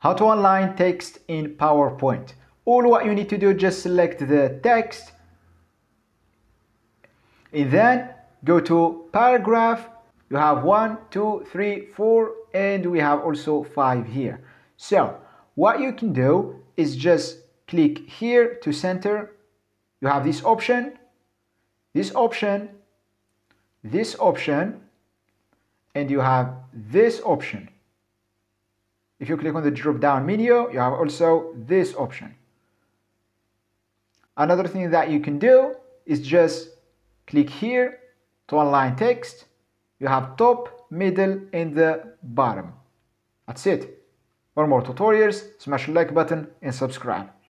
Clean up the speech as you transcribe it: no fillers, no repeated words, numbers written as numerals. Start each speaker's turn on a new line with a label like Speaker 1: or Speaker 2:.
Speaker 1: How to align text in PowerPoint. All what you need to do, just select the text and then go to paragraph. You have 1, 2, 3, 4, and we have also 5 here. So what you can do is just click here to center. You have this option, this option, this option, and you have this option. If you click on the drop down menu, you have also this option. Another thing that you can do is just click here to align text. You have top, middle, and the bottom. That's it. For more tutorials, smash the like button and subscribe.